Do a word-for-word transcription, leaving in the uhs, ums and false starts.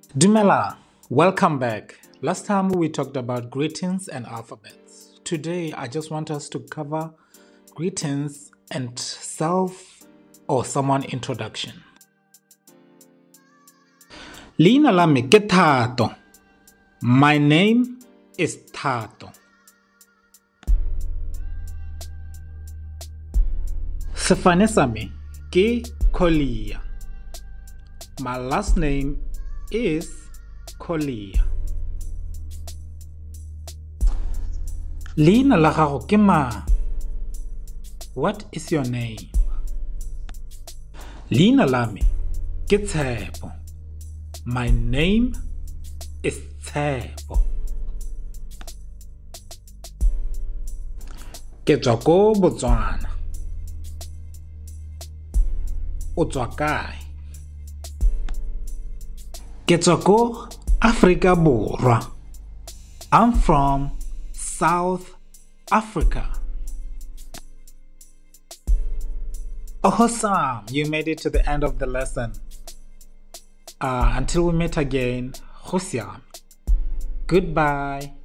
Dumela, welcome back. Last time we talked about greetings and alphabets. Today I just want us to cover greetings and self or someone introduction. Leina la me ke Thato. My name is Thato. Sefane sa me ke Kolia. My last name is Kolia. Leina la gago ke mang? What is your name? Leina la me ke Tshepo. My name is Tshepo. Ke tswa ko Botswana. O tswa kae? Ke tswa ko Afrika Borwa. I'm from South Africa. Awesome! You made it to the end of the lesson. Uh, until we meet again, Goodbye.